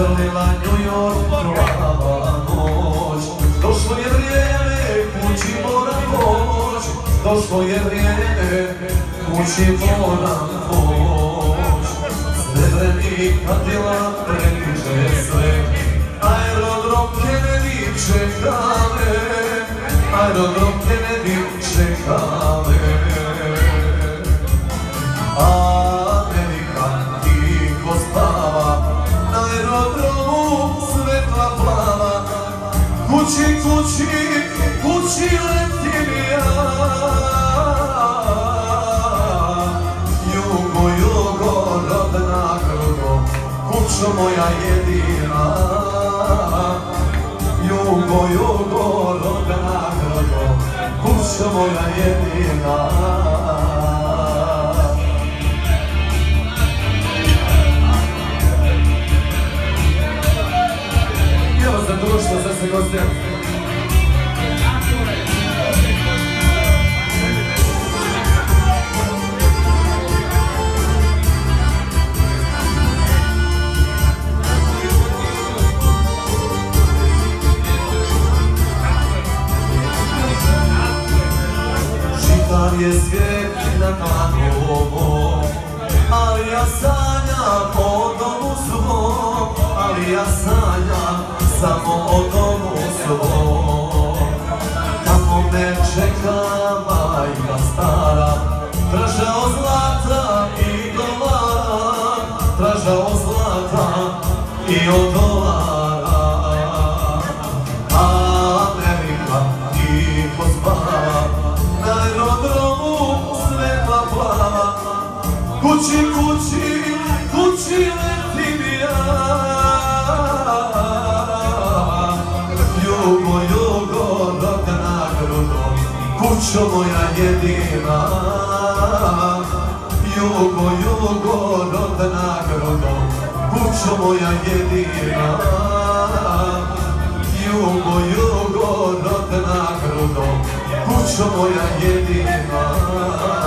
zagrlila New York plava noć. Došlo je vrijeme, kući moram poć. Došlo je vrijeme, kući moram poć. Srebreni Cadillac prekiče sve, aerodrom Kennedy čeka me, aerodrom Kennedy čeka me. Amerika tiho spava, na aerodromu svetla plava. Kući, kući, kući letim ja. Jugo, jugo, rodna grudo, kućo moja jedina. Jugo, jugo, rodna grudo, kućo moja jedina. Za društvo, za sve goste. Čitav je svijet na dlanu, ali ja sanjam o domu svom, ali ja sanjam samo o domu svom. Tamo me čeka majka stara, tražao zlata i dolara, tražao zlata i od dolara. Amerika tiho spava, na aerodromu svetla plava. Kući, kući, kući letim ja. Jugo, jugo, rodna grudo, kućo moja jedina. Jugo, jugo, rodna grudo, kućo moja jedina. Jugo, jugo, rodna grudo, kućo moja jedina.